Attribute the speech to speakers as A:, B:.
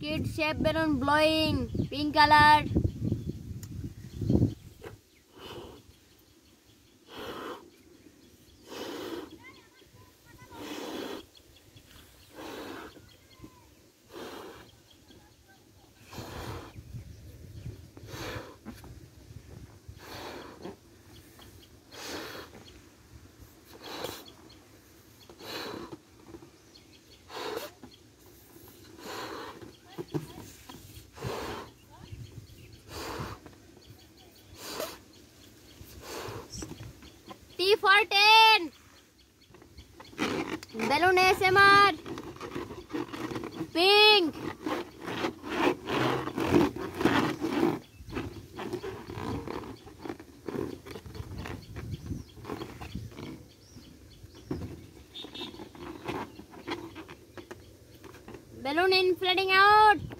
A: kid shape balloon blowing, pink colored. T for 10. Balloon ASMR. Pink. Balloon inflating out.